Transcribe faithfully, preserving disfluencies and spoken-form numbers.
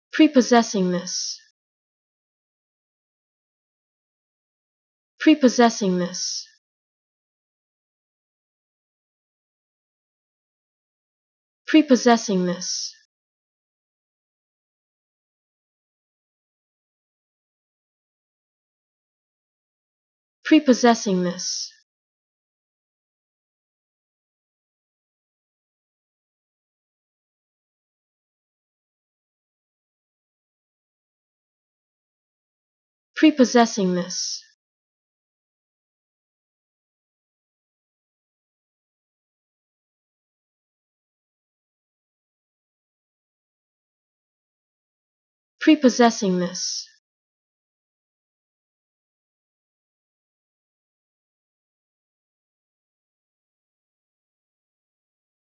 prepossessing this, prepossessing this, prepossessing this, prepossessing this, prepossessing this, prepossessing this,